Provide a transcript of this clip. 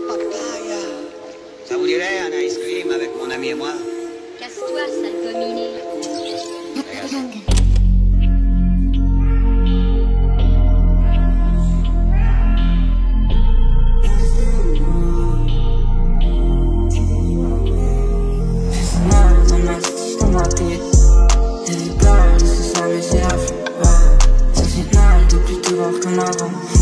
papaya. Ça vous dirait un ice cream avec mon ami et moi? Casse-toi, sale combiné. Dans ma tête, les vibrations, ce sont mes cerfs. Au final, de plus te voir comme avant.